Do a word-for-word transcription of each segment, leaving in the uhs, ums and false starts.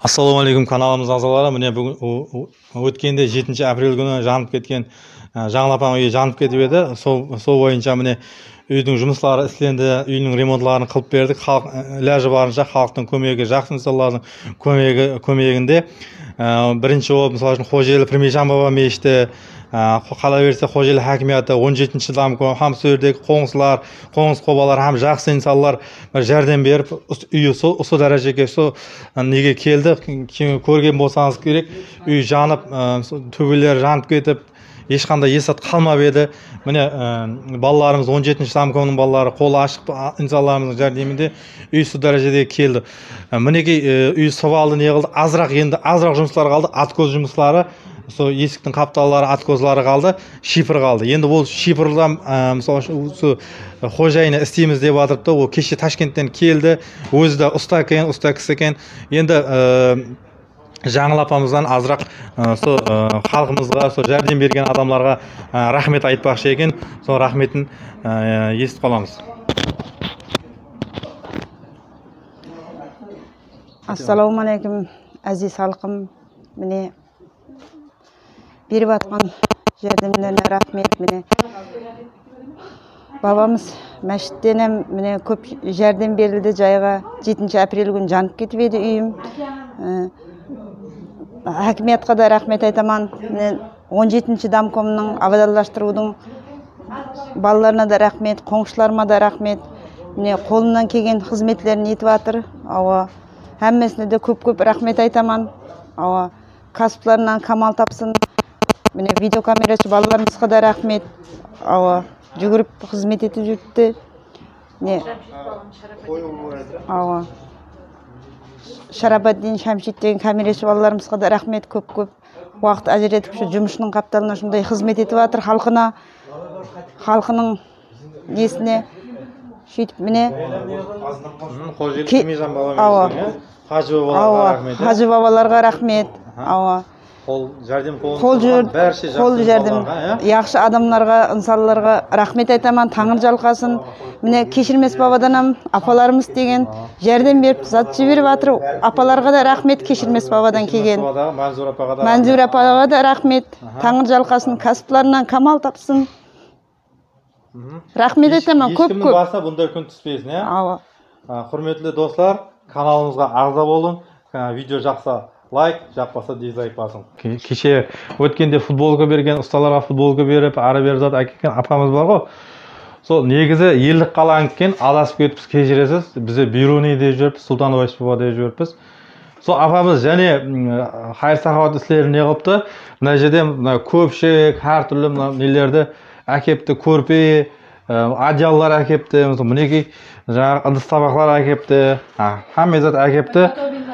Ассалаумағалейкум каналымыз ағзалары. Міне бүгін өткенде жетінші апрель күні жанып кеткен жаңыл апам үйі жанып кетіп еді. Сол сол бойынша міне үйдің жұмыслары істелінді, үйдің ремонтларын қылып бердік. Халық ләжі барынша халықтың көмегі, жақсы инсалардың көмегі көмегінде бірінші болып мысалы үшін Қожелі Пірмежан баба мешіті, қала берсе Қожелі хакимияты, он жетінші дамком һәм сөздегі қоңсылар, қоңыз қобалар һәм жақсы инсанлар жәрдем беріп үйі осы дәрежеге сол неге келді. Көрген болсаңыз керек, үй жанып, төбелер жанып кетіп, ешқандай есат қалмап еді. Міне балаларымыз он жетінші дамкомның балалары қолы ашық инсанларымыздың жәрдемінде үй сол дәрежеге келді. Мінекей үй сабалды не қылды, азырақ енді азырақ жұмыстар қалды, аткөз жұмыстары. Сол есіктің қаптаулары, аткозлары қалды, шифр қалды. Енді ол шифрдан мысалы осы қожайыны істейміз деп жатырды. Ол кеше Ташкенттен келді, өзі де ұста екен, ұста кісі екен. Енді жаңыл апамыздан азырақ сол халқымызға, сол жәрдем берген адамларға рахмет айтпақшы екен. Сол рахметін естіп қаламыз. Ассалаумағалейкум, әзиз халқым. Міне беріп атқан жәрдемдеріне рахмет. Міне бабамыз мәшіттен міне көп жәрдем берілді. Жайға жетінші апрель күні жанып кетіп еді үйім. Хакиметқа да рахмет айтаман. он жетінші дамкомның абадаллаштырудың балаларына да рахмет, қоңшыларыма да рахмет. Міне қолымнан келген қызметлерін етіп атыр. Ауа әммесіне де көп-көп рахмет айтаман. Ауа кәсіплерінен камал тапсын. Міне видеокамерашы балаларымызға да рахмет. Ауа жүгіріп қызмет етіп жүрді. Не ауа Шарабаддин Шамшит деген камерашы балаларымызға да рахмет, көп-көп уақыт ажыратып жұмысының қапталына шындай қызмет етіп жатыр, халқына, халқының несіне сөйтіп міне Хажы бабаларға рахмет. Ауа Қол жәрдем қол жәрдем яқшы адамларға, инсанларға рахмет айтаман. Таңыр жалқасын. Міне кешірмес бабаданам апаларымыз деген жәрдем беріп зат жіберіп жатыр. Апаларға да рахмет, кешірмес бабадан келген. Мәнзур апаға да рахмет. Таңыр жалқасын, кәсіплерінен камал тапсын. Рахмет айтаман, көп-көп. Ешкімнің басына бұндай күн түспесін, иә? Ауа. Құрметті достар, каналымызға ағза болың. Видео жақса лайк, жақпаса дизлайк басың. Кеше өткенде футболка берген, ұсталарға футболка беріп, ары бері зат әкелген апамыз бар ғой. Сол негізі елдік қалаң кен адасып кетіпіз, кешіресіз. Бізде Бируни деп жүріппіз, Сұлтан Ойшып баба деп жүріппіз. Сол апамыз және хайыр сахауат істерін не қылыпты. Мына жерде көпшік, әр түрлі нелерді әкепті, көрпе, одеялар әкепті, мінекей жаңағы ыдыс табақлар әкепті, һәмме зат әкепті.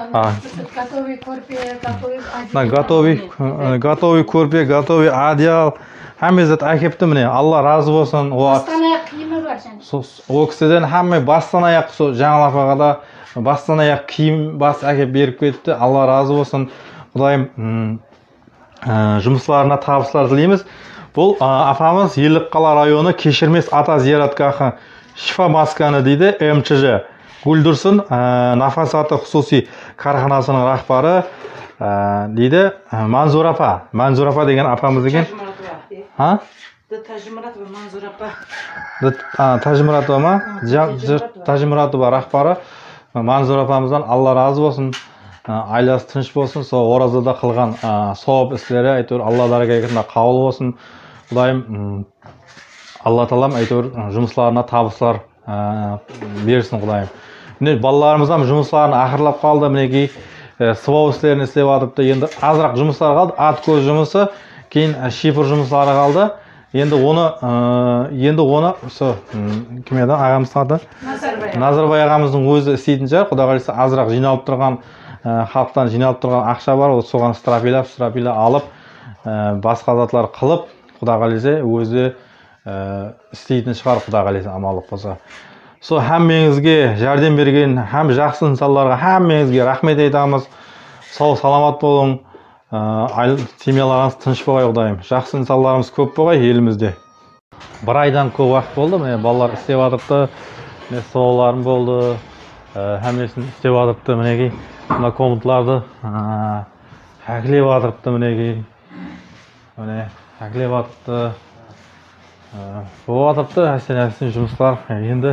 Готовый көрпе, готовый одеял, һәмме зат әкепті. Міне Алла разы болсын. Бастан аяқ киімі бар және. Ол кісіден һәмме бастан аяқ жаңыл апаға да бастан аяқ киім бас әкеп беріп кетті. Алла разы болсын. Құдайым жұмысларына табыстар тілейміз. Бұл апамыз Елік қала районы Кешірмес ата зияраткахы Шифа масканы дейді, эм че же Гүлдүрсін Нафас аты құсуси карханасының рахбары дейді, Манзур апа. Манзур апа деген апамыз деген. Тажимуратова Манзур апа. Тажимуратова ма? Тажимуратова рахбары Манзур апамыздан Алла разы болсын. Айласы тыныш болсын. Сол оразада қылған сауап істері әйтеуір Алла дәрежесінде қабыл болсын. Құдайым Алла тағалам әйтеуір жұмысларына табыстар берсін Құдайым. Міне балаларымыздан жұмысларын ақырлап қалды. Мінекей сыбау істерін істеп жатыпты. Енді азырақ жұмыстар қалды. Ат көз жұмысы, кейін шифр жұмыстары қалды. Енді оны енді оны кім еді ағамыздың аты? Назарбай ағамыздың өзі істейтін шығар. Құдай қаласа азырақ жиналып тұрған халықтан жиналып тұрған ақша бар. Соған стропилап, стропилап алып, басқа затлар қылып, Құдай қаласа өзі істейтін шығар. Құдай қаласа амалық болса. Сол әммеңізге жәрдем берген, әм жақсы инсанларға әммеңізге рахмет айтамыз. Сау саламат болың. Семьяларыңыз тыныш болғай Құдайым. Жақсы инсанларымыз көп болғай елімізде. Bir aydan көп уақыт болды. Балалар істеп жатыпты. Соғыларым болды. Həmmesini istef adıbdı. мына комнаталарды әкілеп жатырыпты мінекей. Міне әкілеп жатырыпты. Болып жатырыпты әсен-әсен жұмыстар. Енді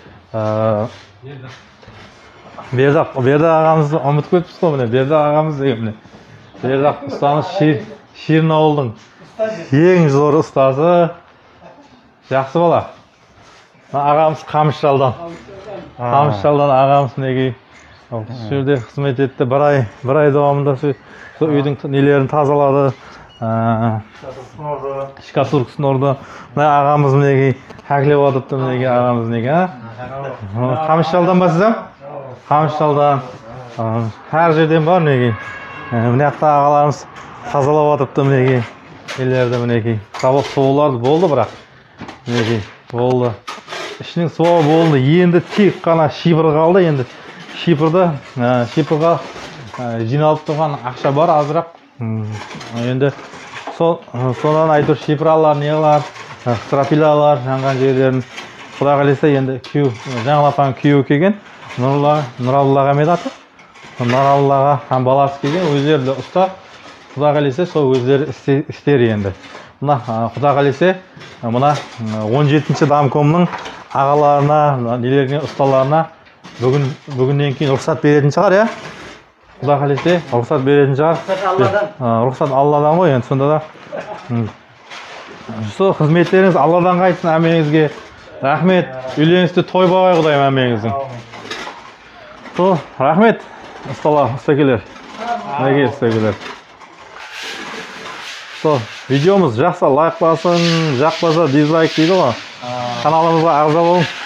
Бердақ, Бердақ ағамызды ұмытып кетіппіз ғой міне. Бердақ ағамыз деген міне. Бердақ ұстамыз Шерін ауылдың ең зор ұстазы. Жақсы бала. Ағамыз Қамысшалдан. Қамысшалдан ағамыз мінекей. Сол жерде қызмет етті. Бір ай, бір ай давамында сол үйдің нелерін тазалады. Шкатулкасын орды. Мына ағамыз мінекей әкілеп отырыпты мінекей ағамыз мінекей. Қамысшалдан ба сіз? Қамысшалдан. Әр жерден бар мінекей. Мына жақта ағаларымыз тазалап отырыпты мінекей. Елерді мінекей. Табақ соғыларды болды бірақ. Мінекей болды. Ішінің соғы болды. Енді тек қана шипыр қалды. Енді шипырды, шипырға жиналып тұрған ақша бар азырақ. Енді содан айтыр шипыралар, неғылар, стропилалар жаңған жерлерін Құда қаласа енді күйеу, жаңалапан күйеу келген Нұраллаға Ахмет аты. Нұраллаға һәм баласы келген, өздері де ұста. Құда қаласа сол өздері істер енді. Мына Құда қаласа мына он жетінші дамкомның ағаларына, нелеріне, ұсталарына бүгін бүгіннен кейін рұқсат беретін шығар, я? Құда қаласа рұқсат беретін шығар. Рұқсат Алладан ғой, енді сонда да. Сол қызметтеріңіз Алладан қайтсын, әмеңізге рахмет. Үйленісті той бабай құдайым әмеңіздің. Сол, рахмет. Ұсталар, ұстакелер. Мәге ұстакелер. Сол, видеомыз жақса лайк басын, жақпаса дизлайк дейді ғой. Каналымызға ағза болың.